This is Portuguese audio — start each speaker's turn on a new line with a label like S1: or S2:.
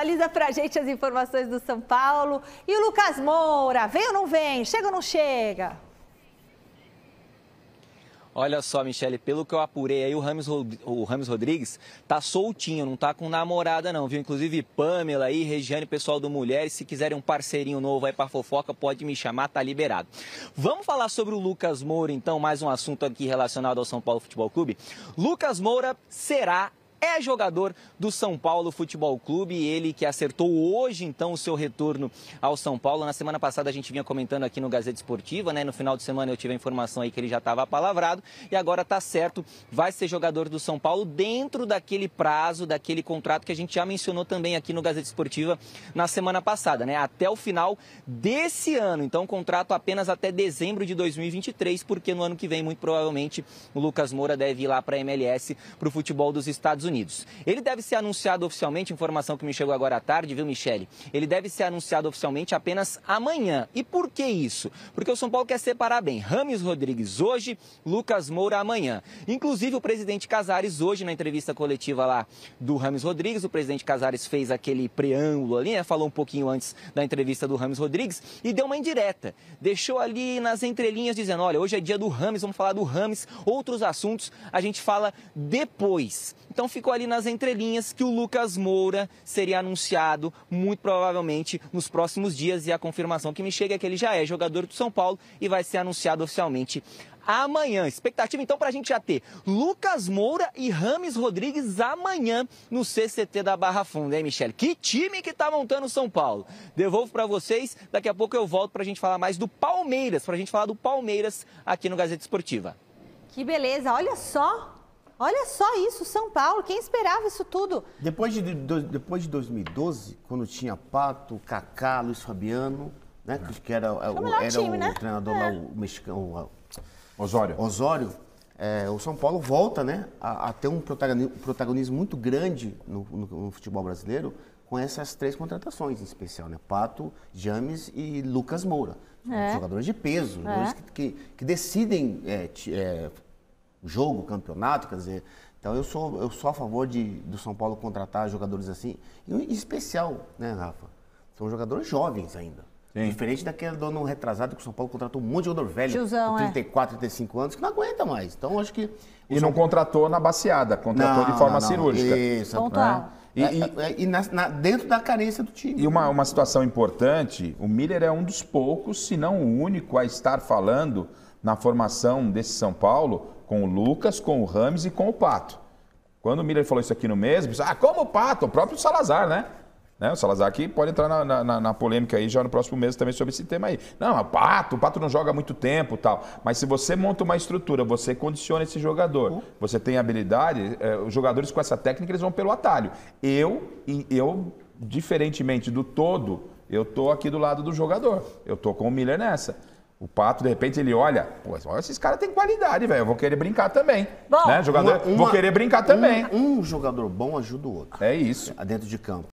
S1: atualiza pra gente as informações do São Paulo. E o Lucas Moura, vem ou não vem? Chega ou não chega?
S2: Olha só, Michele, pelo que eu apurei aí, o Rames Rodrigues tá soltinho, não tá com namorada não, viu? Inclusive Pamela aí, Regiane, pessoal do Mulheres, se quiserem um parceirinho novo aí pra fofoca, pode me chamar, tá liberado. Vamos falar sobre o Lucas Moura, então, mais um assunto aqui relacionado ao São Paulo Futebol Clube. Lucas Moura é jogador do São Paulo Futebol Clube, ele que acertou hoje, então, o seu retorno ao São Paulo. Na semana passada a gente vinha comentando aqui no Gazeta Esportiva, né? No final de semana eu tive a informação aí que ele já estava apalavrado e agora tá certo, vai ser jogador do São Paulo dentro daquele prazo, daquele contrato que a gente já mencionou também aqui no Gazeta Esportiva na semana passada, né? Até o final desse ano, então contrato apenas até dezembro de 2023, porque no ano que vem, muito provavelmente, o Lucas Moura deve ir lá para a MLS, para o futebol dos Estados Unidos. Ele deve ser anunciado oficialmente, informação que me chegou agora à tarde, viu, Michele? Ele deve ser anunciado oficialmente apenas amanhã. E por que isso? Porque o São Paulo quer separar bem. Rames Rodrigues hoje, Lucas Moura amanhã. Inclusive o presidente Casares hoje, na entrevista coletiva lá do Rames Rodrigues, o presidente Casares fez aquele preâmbulo ali, né? Falou um pouquinho antes da entrevista do Rames Rodrigues e deu uma indireta. Deixou ali nas entrelinhas dizendo, olha, hoje é dia do Rames, vamos falar do Rames, outros assuntos a gente fala depois. Então ficou ali nas entrelinhas que o Lucas Moura seria anunciado muito provavelmente nos próximos dias e a confirmação que me chega é que ele já é jogador do São Paulo e vai ser anunciado oficialmente amanhã. Expectativa então para a gente já ter Lucas Moura e Rames Rodrigues amanhã no CCT da Barra Funda, hein, Michele? Que time que tá montando o São Paulo. Devolvo para vocês, daqui a pouco eu volto para a gente falar mais do Palmeiras, para a gente falar do Palmeiras aqui no Gazeta Esportiva.
S1: Que beleza, olha só isso, São Paulo, quem esperava isso tudo?
S3: Depois de 2012, quando tinha Pato, Kaká, Luiz Fabiano, né, que era o
S1: time, né?
S3: treinador lá, o mexicano,
S4: Osório.
S3: O São Paulo volta, né, a ter um protagonismo muito grande no futebol brasileiro com essas três contratações em especial, né? Pato, James e Lucas Moura. Jogadores de peso, jogadores que decidem o jogo, o campeonato, quer dizer. Então eu sou a favor do São Paulo contratar jogadores assim, e em especial, né, Rafa? São jogadores jovens ainda. Sim. Diferente daquele do ano retrasado que o São Paulo contratou um monte de jogador velho,
S1: Tiozão,
S3: com 34, 35 anos, que não aguenta mais. Então acho que...
S4: E não contratou na baciada, contratou de forma cirúrgica.
S3: Isso,
S1: pontual.
S3: Dentro da carência do time.
S4: E uma situação importante, o Miller é um dos poucos, se não o único, a estar falando na formação desse São Paulo com o Lucas, com o Rames e com o Pato. Quando o Miller falou isso aqui no mês, como o Pato? O próprio Salazar, né? O Salazar que pode entrar na polêmica aí já no próximo mês também sobre esse tema aí. Não, o Pato não joga há muito tempo e tal. Mas se você monta uma estrutura, você condiciona esse jogador, você tem habilidade, os jogadores com essa técnica eles vão pelo atalho. Eu, diferentemente do todo, eu tô aqui do lado do jogador. Eu tô com o Miller nessa. O Pato, de repente, ele olha, olha, esses caras têm qualidade, velho, eu vou querer brincar também.
S1: Bom,
S4: né? Vou querer brincar também.
S3: Um jogador bom ajuda o outro.
S4: É isso.
S3: Dentro de campo.